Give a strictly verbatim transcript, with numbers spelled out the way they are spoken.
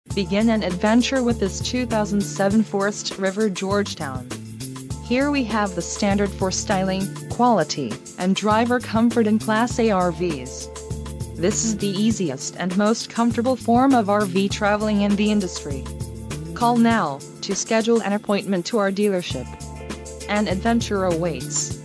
Begin an adventure with this two thousand seven Forest River Georgetown. Here we have the standard for styling, quality, and driver comfort in Class A R Vs. This is the easiest and most comfortable form of R V traveling in the industry. Call now to schedule an appointment to our dealership. An adventure awaits.